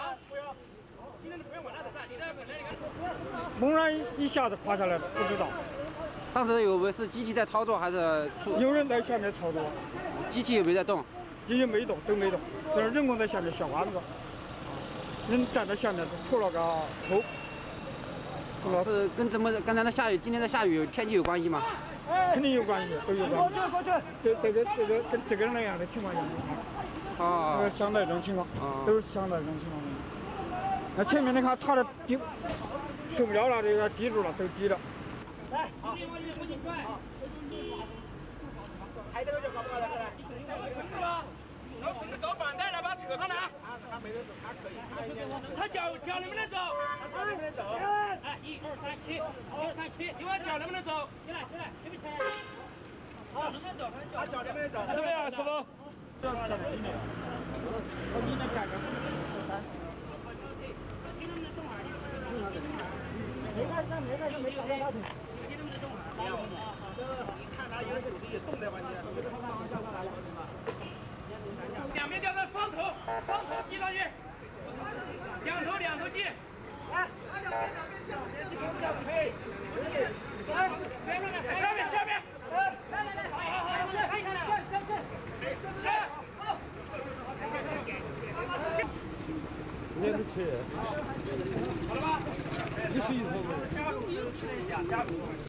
猛然一下子垮下来了，不知道。 当时有没是机器在操作还是？ 有人在下面操作， 机器有没有在动？ 机器没动，都没动，这是人工在下面下弯子，人站在下面除了个头。 是跟怎么刚才的下雨，今天的下雨天气有关系吗？ 肯定有关系，都有关系。这个跟这个那样的情况一样。啊，相对这种情况，都是相对这种情况。那前面你看他的底受不了了，这个抵住了，都抵了。来，往里转。还这个就搞不搞得出来？老孙子搞半带来把车上来。他没得事，他可以，他脚能不能走？他能不能走？哎，1、2、3、7，1、2、3、7，你往脚能不能走？起来，起不起来？脚能不能走？他脚能不能走？怎么样，师傅？这样站在里面，我你能干个3。你能不能动啊？没看就没看到腿。你能不能动啊？你看他有手臂动的话，你两边吊着双头递上去，两头系，来，可以，来，下面，来，看一看，对不起，好了吧？你是一头。